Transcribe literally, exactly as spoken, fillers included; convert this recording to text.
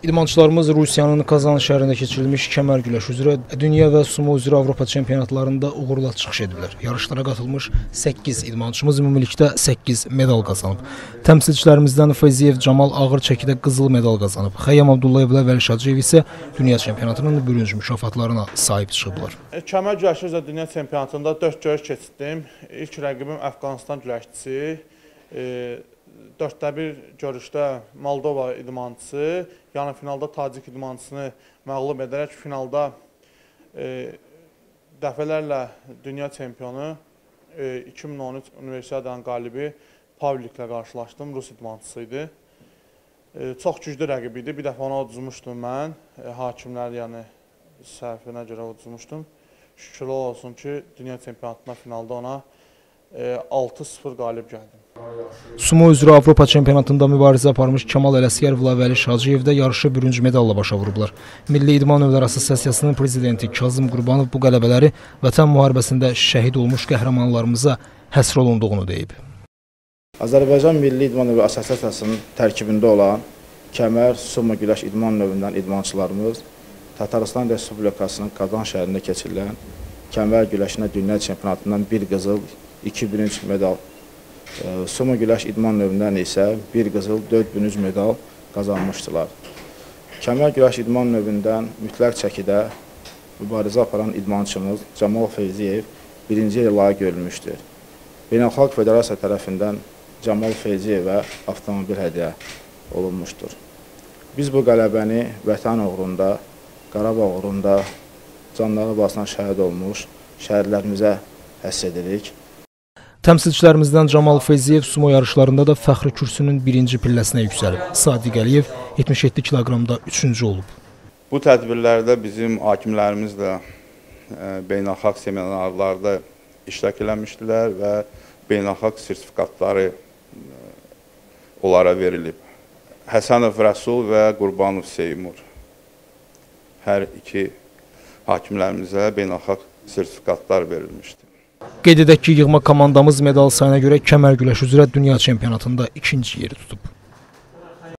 İdmançılarımız Rusiyanın Kazan şəhərində keçirilmiş kəmər güləşi üzrə dünya və sumo üzrə Avropa çempionatlarında uğurla çıxış ediblər. Yarışlara qatılmış səkkiz idmançımız ümumilikdə səkkiz medal qazanıb. Təmsilçilərimizdən Feyziyev Camal ağır çəkidə qızıl medal qazanıb. Xəyyam Abdullayevlə Vəli Şacıyev isə dünya çempionatının bürünc mükafatlarına sahib çıxıblar. Kəmər güləşi üzrə dünya çempionatında dörd görüş keçirdim. İlk rəqibim Əfqanistan güləşçisi. Dörddə bir görüşdə Moldova idmançısı, yəni finalda Tacik idmançısını məğlub edərək finalda e, dəfələrlə dünya çempionu e, iki min on üç Universiadadan qalibi Pavliklə qarşılaşdım, Rus idmançısı idi. E, çox güclü rəqib idi, bir dəfə ona uduzmuşdum mən, e, hakimlər yəni səhvinə görə uduzmuşdum. Şükürlər olsun ki, dünya çempionatına finalda ona e, altı sıfır qalib gəldim. Sumo üzrə Avropa çempionatında mübarizə aparmış Kamal Ələsgərovla Vəli Şacıyev də yarışı bürünc medalla başa vurublar. Milli İdman Növləri Assosiasiyasının prezidenti Kazım Qurbanov bu qələbələri Vətən müharibəsində şəhid olmuş qəhrəmanlarımıza həsr olunduğunu deyib. Azərbaycan Milli İdman Növləri Assosiasiyasının tərkibində olan kəmər, sumo güləş idman növündən idmançılarımız Tataristan Respublikasının Kazan şəhərində keçirilən kəmər güləşinə dünya çempionatından bir qızıl, iki bürünc medal, sumo güləş idman növündən isə bir qızıl, dörd bürünc medal qazanmışdılar. Kəmər güləş idman növündən mütləq çəkidə mübarizə aparan idmançımız Camal Feyziyev birinci yerə layiq görülmüşdür. Beynəlxalq Federasiya tərəfindən Camal Feyziyevə avtomobil hədiyyə olunmuşdur. Biz bu qələbəni vətən uğrunda, Qarabağ uğrunda canları basına şəhid olmuş şəhidlərimizə həsr edirik. Təmsilçilərimizdən Camal Feyziyev sumo yarışlarında da fəxri kürsünün birinci pilləsinə yüksəlib. Sadiq Əliyev yetmiş yeddi kiloqramda üçüncü olub. Bu tədbirlərdə bizim hakimlərimiz də beynəlxalq seminarlarda iştirak eləmişdilər və beynəlxalq sertifikatları onlara verilib. Həsənov Rəsul və Qurbanov Seymur hər iki hakimlərimizə beynəlxalq sertifikatlar verilmişdir. Qeyd edək ki, yığma komandamız medal sayına görə kəmər güləşi üzrə dünya çempionatında ikinci yeri tutub.